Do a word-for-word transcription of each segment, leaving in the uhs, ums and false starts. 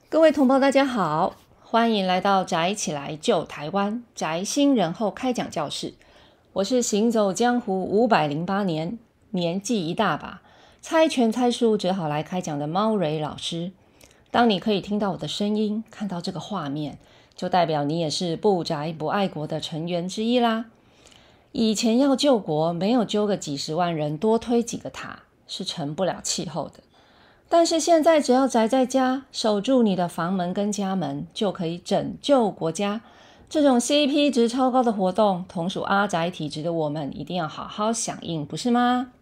各位同胞大家好，欢迎来到宅起来救台湾宅新人后开讲教室。我是行走江湖五百零八年，年纪一大把，猜拳猜输只好来开讲的猫蕊老师。当你可以听到我的声音，看到这个画面，就代表你也是不宅不爱国的成员之一啦。以前要救国，没有揪个几十万人多推几个塔，是成不了气候的。但是现在只要宅在家，守住你的房门跟家门，就可以拯救国家。这种 C P 值超高的活动，同属阿宅体质的我们一定要好好响应，不是吗？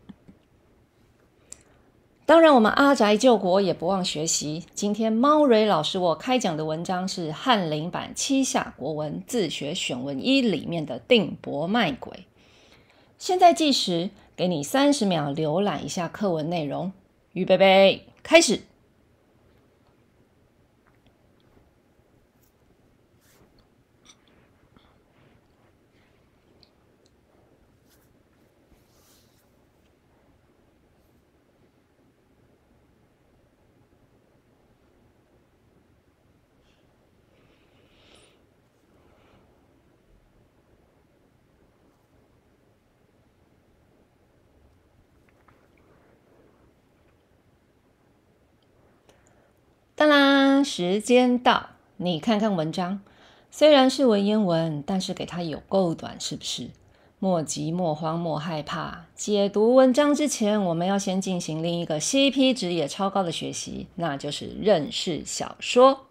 当然我们阿宅救国也不忘学习。今天猫蕊老师我开讲的文章是翰林版七下国文自学选文一里面的定伯卖鬼。现在计时，给你三十秒浏览一下课文内容。预备备，开始。当啦，时间到，你看看文章，虽然是文言文，但是给它有够短，是不是？莫急莫慌莫害怕，解读文章之前，我们要先进行另一个 C P 值也超高的学习，那就是认识小说。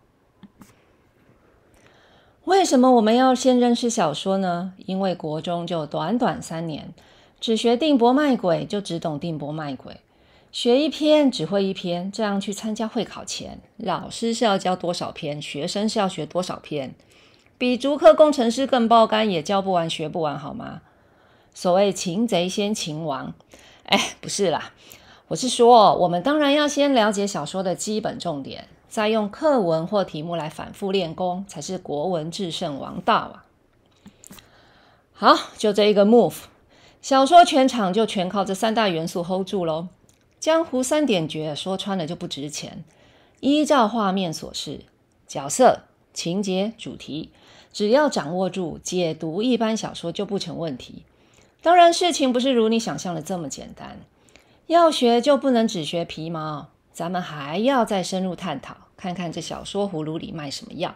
为什么我们要先认识小说呢？因为国中就短短三年，只学定伯卖鬼，就只懂定伯卖鬼。学一篇只会一篇，这样去参加会考前，老师是要教多少篇，学生是要学多少篇，比竹科工程师更爆肝，也教不完学不完好吗？所谓擒贼先擒王，哎，不是啦，我是说我们当然要先了解小说的基本重点，再用课文或题目来反复练功，才是国文制胜王道啊。好，就这一个 move， 小说全场就全靠这三大元素 hold 住咯。江湖三点诀说穿了就不值钱，依照画面所示，角色、情节、主题，只要掌握住，解读一般小说就不成问题。当然事情不是如你想象的这么简单，要学就不能只学皮毛，咱们还要再深入探讨，看看这小说葫芦里卖什么药。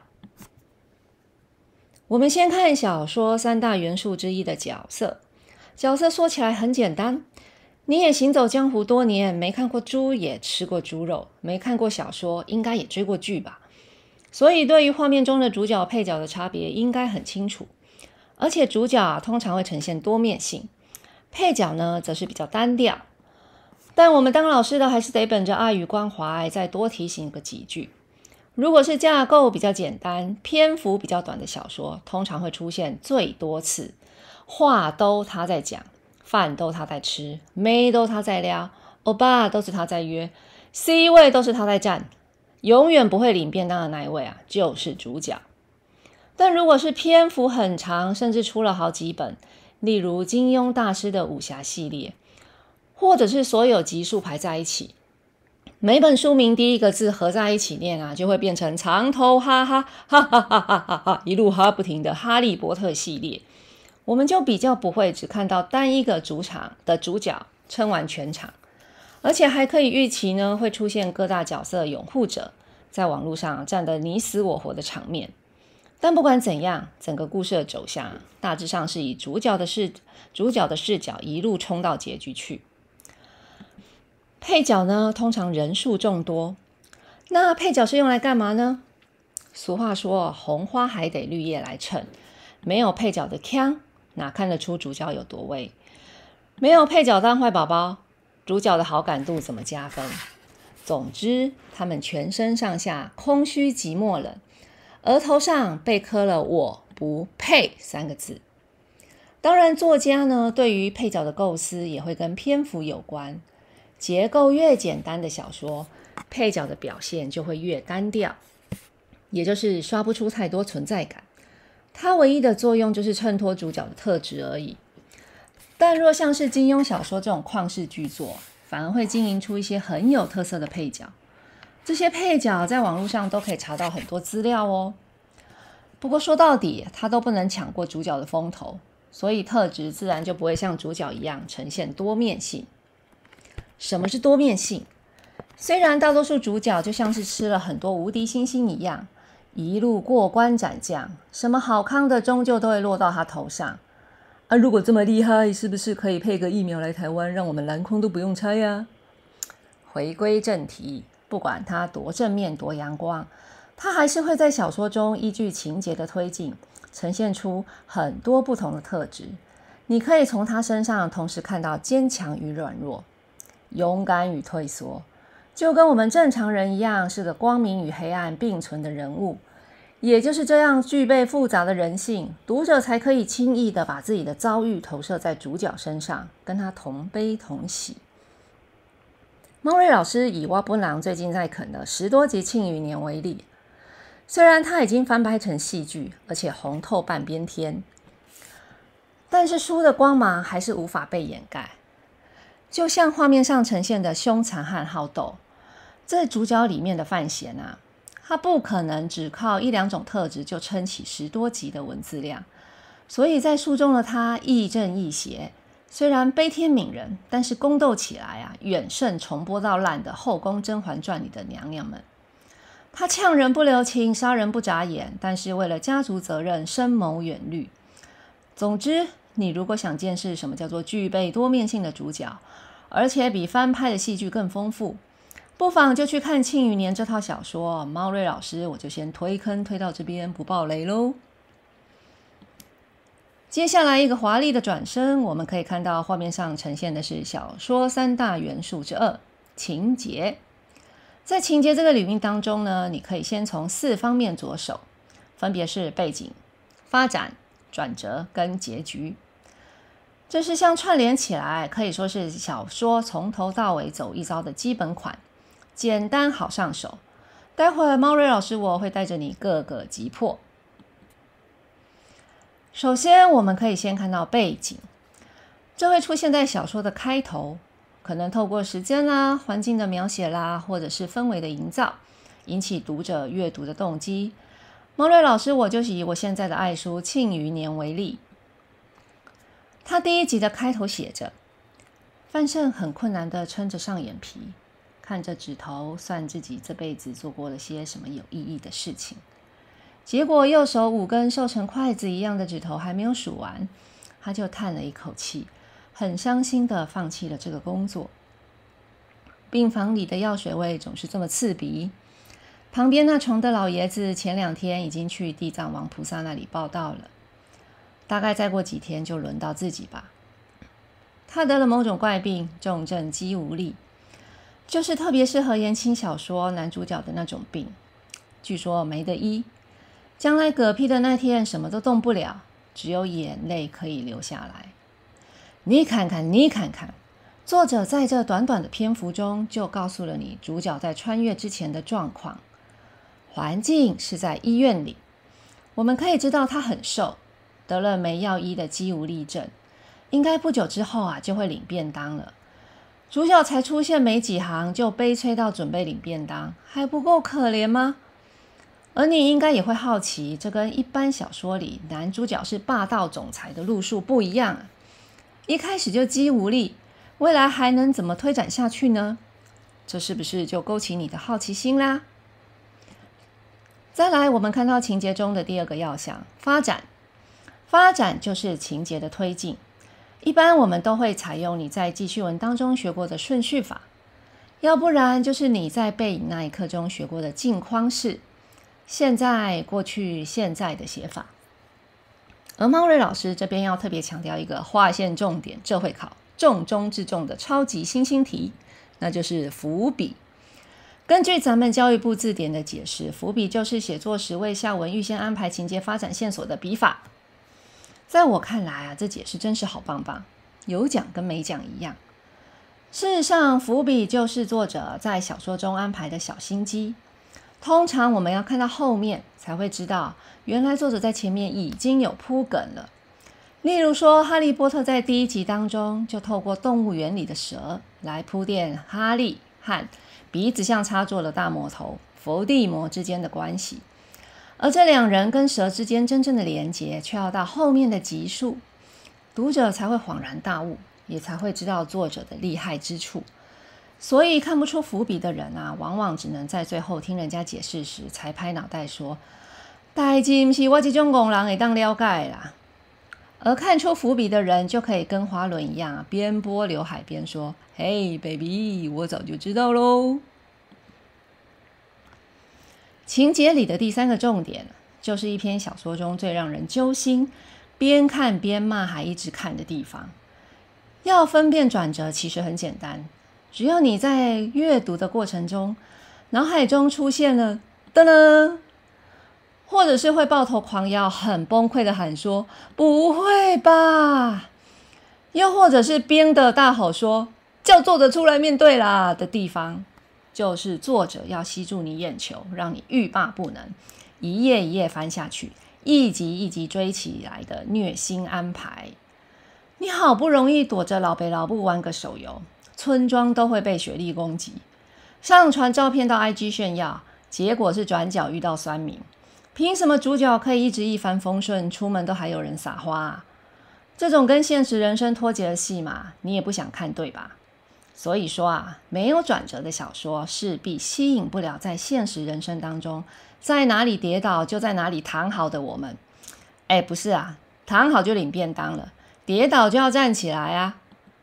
我们先看小说三大元素之一的角色。角色说起来很简单，你也行走江湖多年，没看过猪也吃过猪肉，没看过小说应该也追过剧吧，所以对于画面中的主角配角的差别应该很清楚。而且主角啊通常会呈现多面性，配角呢则是比较单调。但我们当老师的还是得本着爱与关怀，再多提醒个几句。如果是架构比较简单、篇幅比较短的小说，通常会出现最多次话都他在讲，饭都他在吃，妹都他在撩，欧巴都是他在约， C 位都是他在占，永远不会领便当的那一位啊，就是主角。但如果是篇幅很长，甚至出了好几本，例如金庸大师的武侠系列，或者是所有集数排在一起，每本书名第一个字合在一起念啊，就会变成长头哈哈哈哈哈哈哈哈一路哈不停的哈利波特系列。我们就比较不会只看到单一个主场的主角撑完全场，而且还可以预期呢会出现各大角色拥护者在网络上战得你死我活的场面。但不管怎样，整个故事的走向大致上是以主角的视主角的视角一路冲到结局去。配角呢，通常人数众多。那配角是用来干嘛呢？俗话说，红花还得绿叶来衬，没有配角的腔，哪看得出主角有多威？没有配角当坏宝宝，主角的好感度怎么加分？总之，他们全身上下空虚寂寞冷，额头上被刻了我不配三个字。当然作家呢，对于配角的构思也会跟篇幅有关，结构越简单的小说，配角的表现就会越单调，也就是刷不出太多存在感，它唯一的作用就是衬托主角的特质而已。但若像是金庸小说这种旷世巨作，反而会经营出一些很有特色的配角。 这些配角在网络上都可以查到很多资料哦。不过说到底，他都不能抢过主角的风头，所以特质自然就不会像主角一样呈现多面性。什么是多面性？虽然大多数主角就像是吃了很多无敌星星一样，一路过关斩将，什么好康的终究都会落到他头上。啊，如果这么厉害，是不是可以配个疫苗来台湾，让我们蓝空都不用拆呀？回归正题，不管他多正面多阳光，他还是会在小说中依据情节的推进，呈现出很多不同的特质。你可以从他身上同时看到坚强与软弱，勇敢与退缩，就跟我们正常人一样，是个光明与黑暗并存的人物。也就是这样具备复杂的人性，读者才可以轻易地把自己的遭遇投射在主角身上，跟他同悲同喜。猫瑞老师以蛙本郎最近在啃的十多集《庆余年》为例，虽然他已经翻拍成戏剧，而且红透半边天，但是书的光芒还是无法被掩盖。就像画面上呈现的凶残和好斗，这主角里面的范闲啊，他不可能只靠一两种特质就撑起十多集的文字量，所以在书中的他亦正亦邪，虽然悲天悯人，但是宫斗起来啊，远胜重播到烂的《后宫甄嬛传》里的娘娘们。他呛人不留情，杀人不眨眼，但是为了家族责任深谋远虑。总之，你如果想见识什么叫做具备多面性的主角，而且比翻拍的戏剧更丰富，不妨就去看《庆余年》这套小说。猫瑞老师我就先推坑推到这边，不爆雷咯。接下来一个华丽的转身，我们可以看到画面上呈现的是小说三大元素之二，情节。在情节这个领域当中呢，你可以先从四方面着手，分别是背景、发展、转折跟结局。这是相串联起来，可以说是小说从头到尾走一遭的基本款，简单好上手。待会儿猫瑞老师我会带着你各个击破。首先我们可以先看到背景，这会出现在小说的开头，可能透过时间啦、环境的描写啦，或者是氛围的营造，引起读者阅读的动机。猫瑞老师我就是以我现在的爱书《庆余年》为例，他第一集的开头写着，范胜很困难地撑着上眼皮，看着指头算自己这辈子做过了些什么有意义的事情。结果右手五根瘦成筷子一样的指头还没有数完，他就叹了一口气，很伤心地放弃了这个工作。病房里的药水味总是这么刺鼻，旁边那穷的老爷子前两天已经去地藏王菩萨那里报到了，大概再过几天就轮到自己吧。他得了某种怪病，重症肌无力，就是特别适合言情小说男主角的那种病，据说没得医，将来嗝屁的那天什么都动不了，只有眼泪可以流下来。你看看你看看，作者在这短短的篇幅中就告诉了你主角在穿越之前的状况。环境是在医院里，我们可以知道他很瘦，得了没药医的肌无力症，应该不久之后啊就会领便当了。主角才出现没几行就悲催到准备领便当，还不够可怜吗？而你应该也会好奇，这跟一般小说里男主角是霸道总裁的路数不一样啊，一开始就肌无力，未来还能怎么推展下去呢？这是不是就勾起你的好奇心啦？再来，我们看到情节中的第二个要项，发展。发展就是情节的推进，一般我们都会采用你在记叙文当中学过的顺序法，要不然就是你在背影那一刻中学过的镜框式，现在、过去、现在的写法。而猫瑞老师这边要特别强调一个划线重点，这会考重中之重的超级新星题，那就是伏笔。根据咱们教育部字典的解释，伏笔就是写作时为下文预先安排情节发展线索的笔法。在我看来啊，这解释真是好棒棒，有讲跟没讲一样。事实上，伏笔就是作者在小说中安排的小心机，通常我们要看到后面才会知道，原来作者在前面已经有铺梗了。例如说，哈利波特在第一集当中就透过动物园里的蛇来铺垫哈利和鼻子像插座的大魔头伏地魔之间的关系。而这两人跟蛇之间真正的连结，却要到后面的集数，读者才会恍然大悟，也才会知道作者的厉害之处。所以看不出伏笔的人啊，往往只能在最后听人家解释时才拍脑袋说，代志不是我这种戆人会当了解啦。而看出伏笔的人就可以跟花轮一样啊，边拨刘海边说，嘿 baby 我早就知道咯。情节里的第三个重点，就是一篇小说中最让人揪心，边看边骂还一直看的地方。要分辨转折其实很简单，只要你在阅读的过程中，脑海中出现了噔噔，或者是会抱头狂摇很崩溃的喊说不会吧，又或者是冰的大吼说叫作者出来面对啦的地方，就是作者要吸住你眼球，让你欲罢不能，一页一页翻下去，一集一集追起来的虐心安排。你好不容易躲着老北老布玩个手游，村庄都会被雪莉攻击，上传照片到 I G 炫耀，结果是转角遇到酸民。凭什么主角可以一直一帆风顺，出门都还有人撒花啊？这种跟现实人生脱节的戏码，你也不想看对吧？所以说啊，没有转折的小说势必吸引不了在现实人生当中在哪里跌倒就在哪里躺好的我们。哎，不是啊，躺好就领便当了，跌倒就要站起来啊。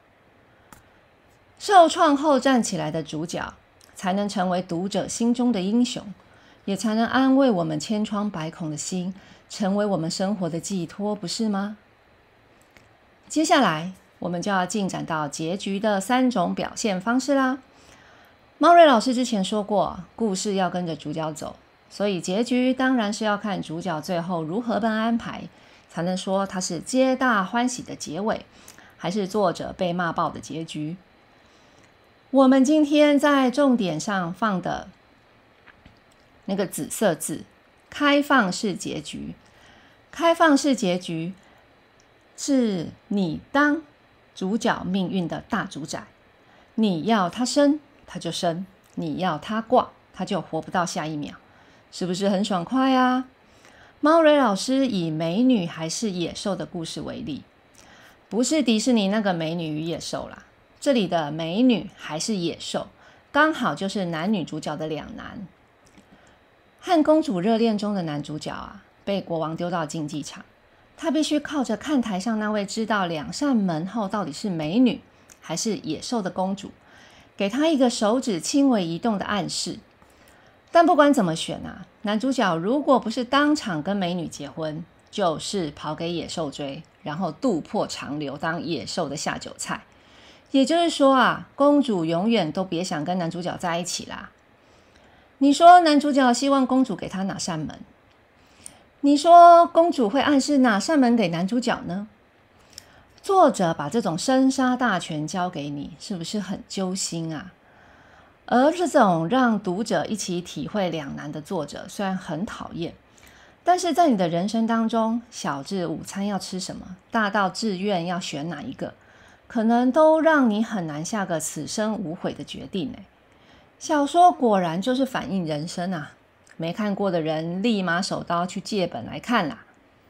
受创后站起来的主角，才能成为读者心中的英雄，也才能安慰我们千疮百孔的心，成为我们生活的寄托，不是吗？接下来我们就要进展到结局的三种表现方式啦。猫瑞老师之前说过，故事要跟着主角走，所以结局当然是要看主角最后如何被安排，才能说它是皆大欢喜的结尾，还是作者被骂爆的结局。我们今天在重点上放的那个紫色字，开放式结局。开放式结局是你当主角命运的大主宰，你要他生他就生，你要他挂他就活不到下一秒，是不是很爽快啊？猫蕊老师以美女还是野兽的故事为例，不是迪士尼那个美女与野兽啦，这里的美女还是野兽，刚好就是男女主角的两难。和公主热恋中的男主角啊，被国王丢到竞技场，他必须靠着看台上那位知道两扇门后到底是美女还是野兽的公主，给他一个手指轻微移动的暗示。但不管怎么选啊，男主角如果不是当场跟美女结婚，就是跑给野兽追，然后渡破长流当野兽的下酒菜。也就是说啊，公主永远都别想跟男主角在一起啦。你说男主角希望公主给他哪扇门？你说公主会暗示哪扇门给男主角呢？作者把这种生杀大权交给你，是不是很揪心啊？而这种让读者一起体会两难的作者，虽然很讨厌，但是在你的人生当中，小至午餐要吃什么，大到志愿要选哪一个，可能都让你很难下个此生无悔的决定。小说果然就是反映人生啊，没看过的人立马手刀去借本来看啦。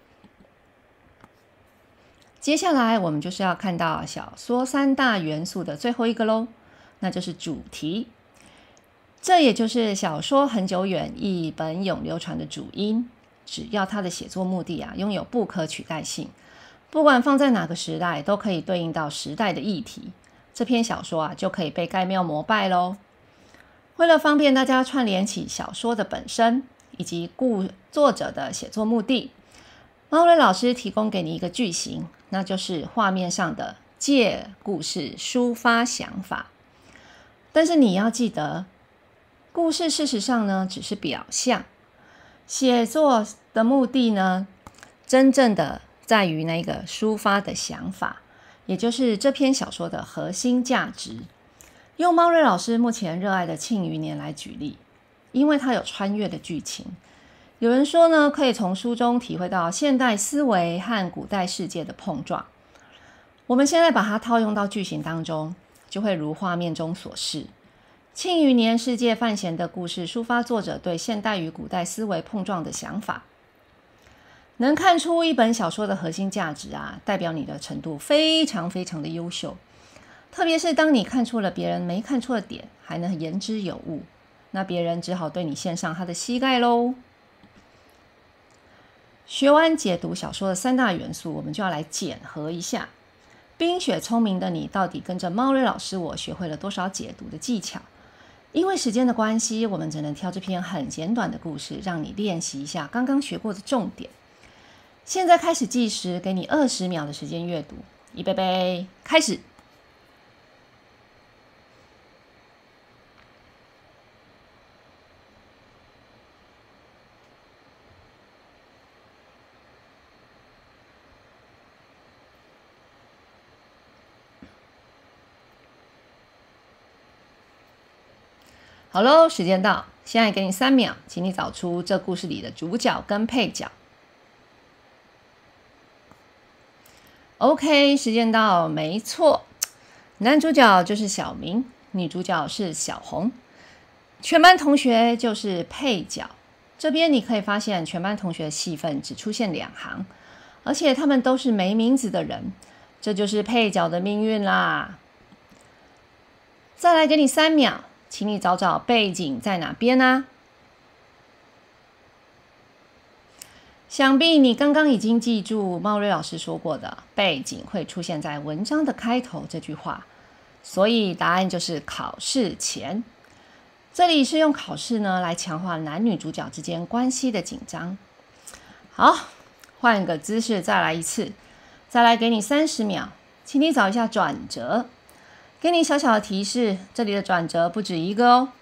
接下来我们就是要看到小说三大元素的最后一个咯，那就是主题。这也就是小说很久远一本永流传的主因，只要它的写作目的啊拥有不可取代性，不管放在哪个时代都可以对应到时代的议题，这篇小说啊就可以被盖庙膜拜咯。为了方便大家串联起小说的本身以及故作者的写作目的，猫蕊老师提供给你一个句型，那就是画面上的借故事抒发想法。但是你要记得，故事事实上呢只是表象，写作的目的呢真正的在于那个抒发的想法，也就是这篇小说的核心价值。用猫蕊老师目前热爱的《庆余年》来举例，因为它有穿越的剧情，有人说呢可以从书中体会到现代思维和古代世界的碰撞。我们现在把它套用到剧情当中，就会如画面中所示， 庆余年世界范闲的故事抒发作者对现代与古代思维碰撞的想法。能看出一本小说的核心价值啊，代表你的程度非常非常的优秀。特别是当你看出了别人没看出的点，还能言之有物，那别人只好对你献上他的膝盖咯。学完解读小说的三大元素，我们就要来检核一下冰雪聪明的你到底跟着猫瑞老师我学会了多少解读的技巧。因为时间的关系，我们只能挑这篇很简短的故事，让你练习一下刚刚学过的重点。现在开始计时，给你二十秒的时间阅读。预备备，开始。好喽，时间到，现在给你三秒，请你找出这故事里的主角跟配角。OK， 时间到，没错，男主角就是小明，女主角是小红，全班同学就是配角。这边你可以发现，全班同学的戏份只出现两行，而且他们都是没名字的人，这就是配角的命运啦。再来给你三秒，请你找找背景在哪边啊？想必你刚刚已经记住茂瑞老师说过的背景会出现在文章的开头这句话，所以答案就是考试前。这里是用考试呢来强化男女主角之间关系的紧张。好，换个姿势再来一次，再来给你三十秒，请你找一下转折。给你小小的提示，这里的转折不止一个哦。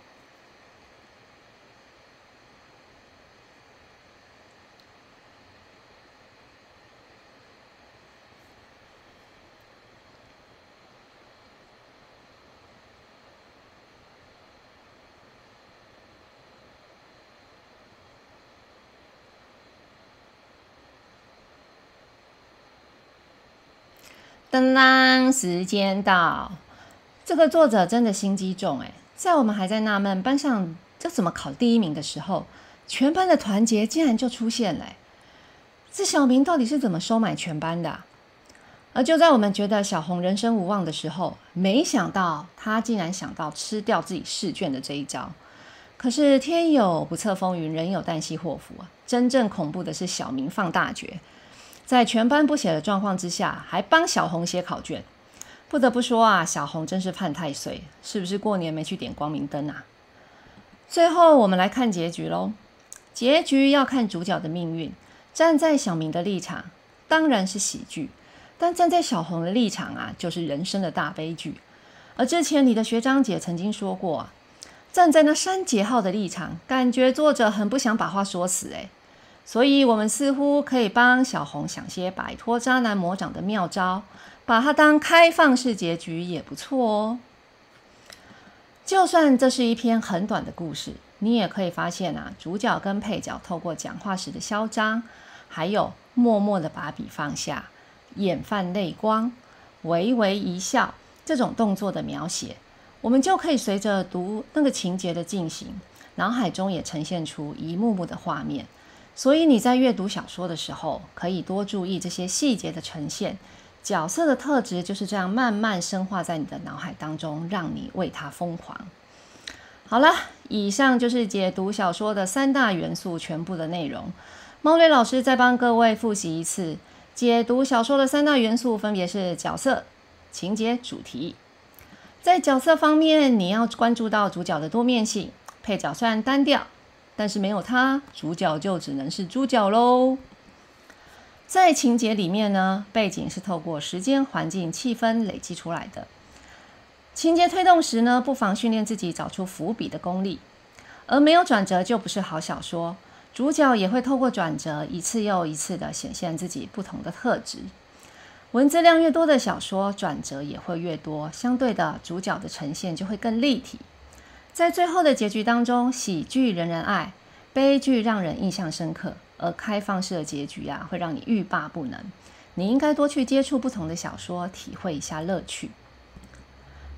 噔噔，时间到。这个作者真的心机重哎，在我们还在纳闷班上这怎么考第一名的时候，全班的团结竟然就出现了。这小明到底是怎么收买全班的啊？而就在我们觉得小红人生无望的时候，没想到他竟然想到吃掉自己试卷的这一招。可是天有不测风云，人有旦夕祸福啊！真正恐怖的是小明放大绝，在全班不写的状况之下，还帮小红写考卷。不得不说啊，小红真是犯太岁，是不是过年没去点光明灯啊？最后我们来看结局咯。结局要看主角的命运。站在小明的立场，当然是喜剧，但站在小红的立场啊，就是人生的大悲剧。而之前你的学长姐曾经说过啊，站在那删节号的立场，感觉作者很不想把话说死诶。所以我们似乎可以帮小红想些摆脱渣男魔掌的妙招，把它当开放式结局也不错哦。就算这是一篇很短的故事，你也可以发现啊，主角跟配角透过讲话时的嚣张，还有默默的把笔放下，眼泛泪光，微微一笑，这种动作的描写，我们就可以随着读那个情节的进行，脑海中也呈现出一幕幕的画面。所以你在阅读小说的时候，可以多注意这些细节的呈现，角色的特质就是这样慢慢深化在你的脑海当中，让你为他疯狂。好了，以上就是解读小说的三大元素全部的内容。猫瑞老师再帮各位复习一次，解读小说的三大元素分别是角色、情节、主题。在角色方面，你要关注到主角的多面性，配角虽然单调，但是没有他，主角就只能是主角咯。在情节里面呢，背景是透过时间、环境、气氛累积出来的。情节推动时呢，不妨训练自己找出伏笔的功力。而没有转折就不是好小说，主角也会透过转折一次又一次的显现自己不同的特质。文字量越多的小说，转折也会越多，相对的主角的呈现就会更立体。在最后的结局当中，喜剧人人爱，悲剧让人印象深刻，而开放式的结局啊，会让你欲罢不能。你应该多去接触不同的小说，体会一下乐趣。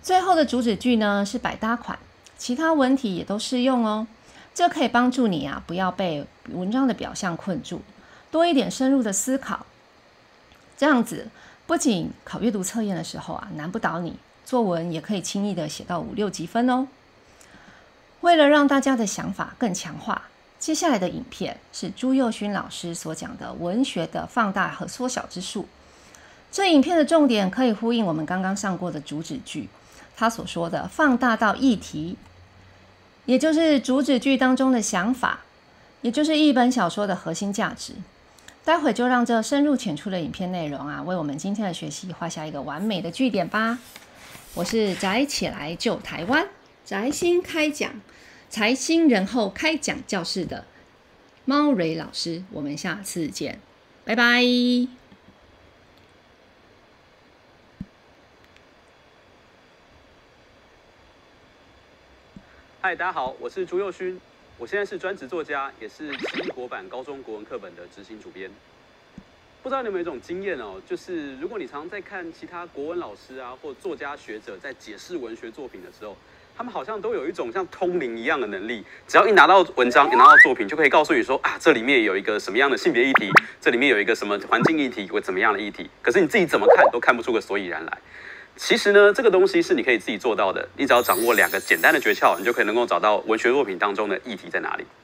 最后的主旨句呢是百搭款，其他文体也都适用哦。这可以帮助你啊，不要被文章的表象困住，多一点深入的思考。这样子不仅考阅读测验的时候啊难不倒你，作文也可以轻易的写到五六级分哦。为了让大家的想法更强化，接下来的影片是朱佑勋老师所讲的文学的放大和缩小之术。这影片的重点可以呼应我们刚刚上过的主旨句，他所说的放大到议题，也就是主旨句当中的想法，也就是一本小说的核心价值。待会就让这深入浅出的影片内容啊，为我们今天的学习画下一个完美的句点吧。我是宅起来救台湾，宅心开讲，财新人后开讲教室的猫蕊老师，我们下次见，拜拜。 嗨，大家好，我是朱佑勋，我现在是专职作家，也是奇异国版高中国文课本的执行主编。不知道你有没有一种经验哦，就是如果你常常在看其他国文老师啊，或作家学者在解释文学作品的时候，他们好像都有一种像通灵一样的能力，只要一拿到文章，一拿到作品，就可以告诉你说啊，这里面有一个什么样的性别议题，这里面有一个什么环境议题，或怎么样的议题。可是你自己怎么看都看不出个所以然来。其实呢，这个东西是你可以自己做到的，你只要掌握两个简单的诀窍，你就可以能够找到文学作品当中的议题在哪里。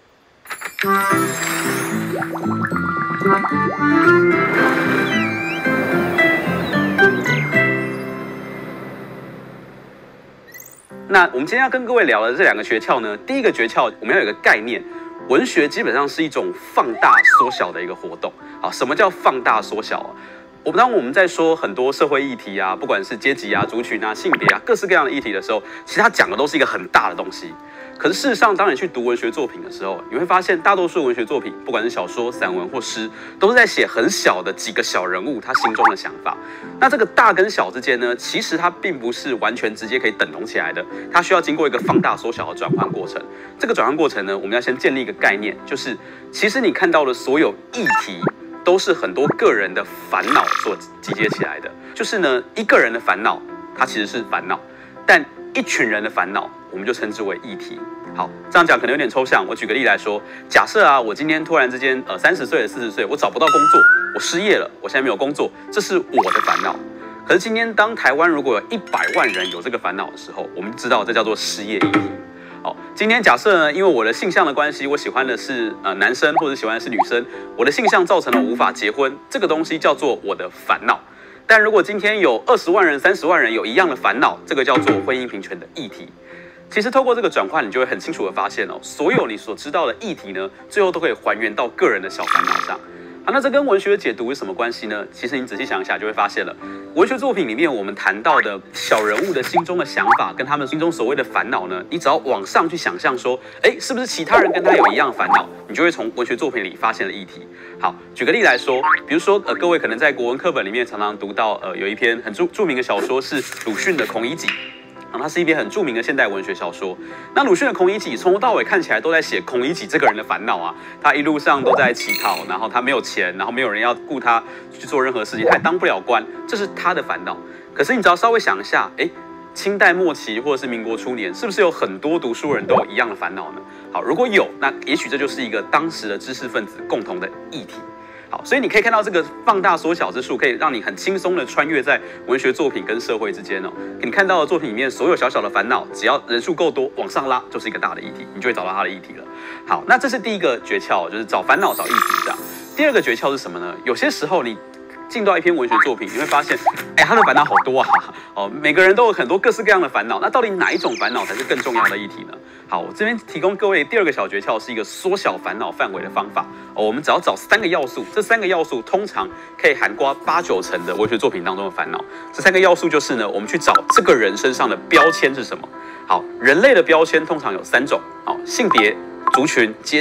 那我们今天要跟各位聊的这两个诀窍呢，第一个诀窍我们要有一个概念，文学基本上是一种放大缩小的一个活动。好，什么叫放大缩小啊？我们当我们在说很多社会议题啊，不管是阶级啊、族群啊、性别啊，各式各样的议题的时候，其实它讲的都是一个很大的东西。可是事实上，当你去读文学作品的时候，你会发现大多数文学作品，不管是小说、散文或诗，都是在写很小的几个小人物他心中的想法。那这个大跟小之间呢，其实它并不是完全直接可以等同起来的，它需要经过一个放大缩小的转换过程。这个转换过程呢，我们要先建立一个概念，就是其实你看到的所有议题，都是很多个人的烦恼所集结起来的。就是呢，一个人的烦恼，它其实是烦恼，但一群人的烦恼，我们就称之为议题。好，这样讲可能有点抽象。我举个例来说，假设啊，我今天突然之间，呃，三十岁、四十岁，我找不到工作，我失业了，我现在没有工作，这是我的烦恼。可是今天，当台湾如果有一百万人有这个烦恼的时候，我们知道这叫做失业议题。好，今天假设呢，因为我的性向的关系，我喜欢的是呃男生，或者喜欢的是女生，我的性向造成了无法结婚，这个东西叫做我的烦恼。但如果今天有二十万人、三十万人有一样的烦恼，这个叫做婚姻平权的议题。其实透过这个转换，你就会很清楚的发现哦，所有你所知道的议题呢，最后都可以还原到个人的小烦恼上。好，那这跟文学的解读有什么关系呢？其实你仔细想一下，就会发现了，文学作品里面我们谈到的小人物的心中的想法，跟他们心中所谓的烦恼呢，你只要往上去想象说，哎，是不是其他人跟他有一样烦恼，你就会从文学作品里发现了议题。好，举个例来说，比如说呃，各位可能在国文课本里面常常读到，呃，有一篇很著著名的小说是鲁迅的《孔乙己》。啊，它是一篇很著名的现代文学小说。那鲁迅的《孔乙己》从头到尾看起来都在写孔乙己这个人的烦恼啊，他一路上都在乞讨，然后他没有钱，然后没有人要雇他去做任何事情，他也当不了官，这是他的烦恼。可是你只要稍微想一下，哎，清代末期或者是民国初年，是不是有很多读书人都有一样的烦恼呢？好，如果有，那也许这就是一个当时的知识分子共同的议题。好，所以你可以看到这个放大缩小之术，可以让你很轻松的穿越在文学作品跟社会之间哦。你看到的作品里面所有小小的烦恼，只要人数够多，往上拉就是一个大的议题，你就会找到它的议题了。好，那这是第一个诀窍，就是找烦恼找议题这样。第二个诀窍是什么呢？有些时候你进到一篇文学作品，你会发现，哎，他的烦恼好多啊！哦，每个人都有很多各式各样的烦恼，那到底哪一种烦恼才是更重要的议题呢？好，我这边提供各位第二个小诀窍，是一个缩小烦恼范围的方法。哦，我们只要找三个要素，这三个要素通常可以涵盖八九成的文学作品当中的烦恼。这三个要素就是呢，我们去找这个人身上的标签是什么。好，人类的标签通常有三种，好，性别、族群、阶级，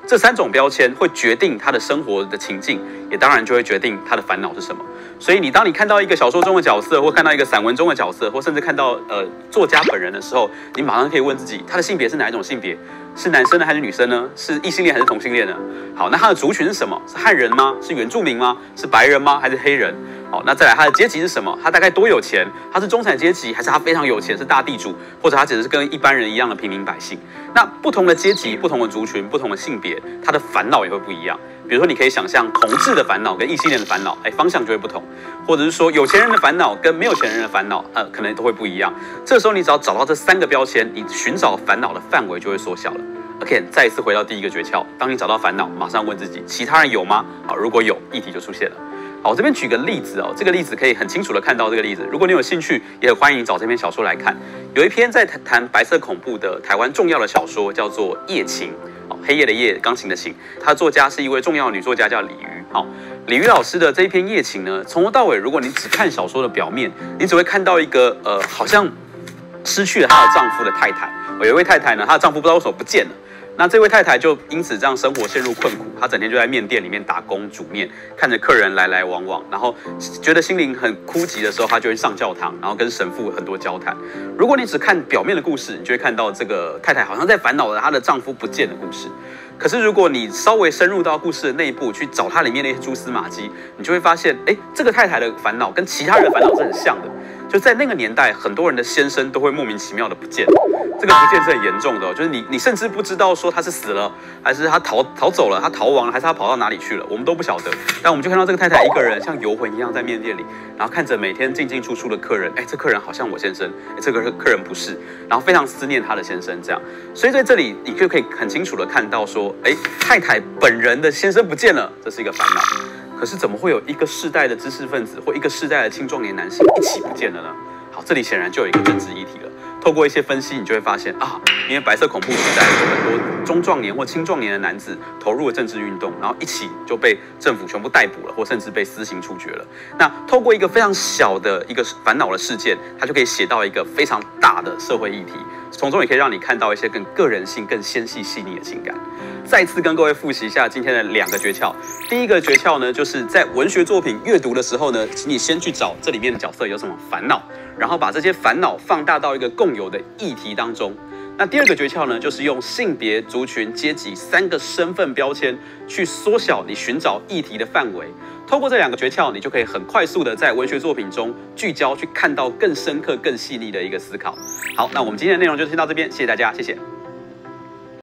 这三种标签会决定他的生活的情境，也当然就会决定他的烦恼是什么。所以你当你看到一个小说中的角色，或看到一个散文中的角色，或甚至看到呃作家本人的时候，你马上可以问自己，他的性别是哪一种性别？是男生呢还是女生呢？是异性恋还是同性恋呢？好，那他的族群是什么？是汉人吗？是原住民吗？是白人吗？还是黑人？好，那再来他的阶级是什么？他大概多有钱？他是中产阶级，还是他非常有钱，是大地主，或者他只是跟一般人一样的平民百姓？那不同的阶级、不同的族群、不同的性别，他的烦恼也会不一样。比如说，你可以想象同志的烦恼跟异性恋的烦恼，哎，方向就会不同；或者是说，有钱人的烦恼跟没有钱人的烦恼，呃，可能都会不一样。这时候，你只要找到这三个标签，你寻找烦恼的范围就会缩小了。OK， 再一次回到第一个诀窍，当你找到烦恼，马上问自己，其他人有吗？好，如果有，议题就出现了。好，我这边举个例子哦，这个例子可以很清楚的看到这个例子。如果你有兴趣，也很欢迎找这篇小说来看。有一篇在谈白色恐怖的台湾重要的小说，叫做《夜情》。哦，黑夜的夜，钢琴的琴。它的作家是一位重要的女作家，叫李渔。好，李渔老师的这一篇《夜情》呢，从头到尾，如果你只看小说的表面，你只会看到一个呃，好像失去了她的丈夫的太太。有一位太太呢，她的丈夫不知道为什么不见了。那这位太太就因此这样生活陷入困苦，她整天就在面店里面打工煮面，看着客人来来往往，然后觉得心灵很枯寂的时候，她就会上教堂，然后跟神父很多交谈。如果你只看表面的故事，你就会看到这个太太好像在烦恼着她的丈夫不见的故事。可是如果你稍微深入到故事的内部去找它里面那些蛛丝马迹，你就会发现，哎，这个太太的烦恼跟其他人的烦恼是很像的。就在那个年代，很多人的先生都会莫名其妙的不见，这个不见是很严重的哦，就是你你甚至不知道说他是死了，还是他逃逃走了，他逃亡了，还是他跑到哪里去了，我们都不晓得。但我们就看到这个太太一个人像游魂一样在面店里，然后看着每天进进出出的客人，哎，这客人好像我先生，哎，这个客人不是，然后非常思念他的先生这样。所以在这里你就可以很清楚的看到说，哎，太太本人的先生不见了，这是一个烦恼。可是怎么会有一个世代的知识分子或一个世代的青壮年男性一起不见了呢？好，这里显然就有一个政治议题了。透过一些分析，你就会发现啊，因为白色恐怖时代有很多中壮年或青壮年的男子投入了政治运动，然后一起就被政府全部逮捕了，或甚至被私刑处决了。那透过一个非常小的一个烦恼的事件，它就可以写到一个非常大的社会议题，从中也可以让你看到一些更个人性、更纤细细腻的情感。再次跟各位复习一下今天的两个诀窍。第一个诀窍呢，就是在文学作品阅读的时候呢，请你先去找这里面的角色有什么烦恼，然后把这些烦恼放大到一个共有的议题当中。那第二个诀窍呢，就是用性别、族群、阶级三个身份标签去缩小你寻找议题的范围。透过这两个诀窍，你就可以很快速的在文学作品中聚焦，去看到更深刻、更细腻的一个思考。好，那我们今天的内容就先到这边，谢谢大家，谢谢。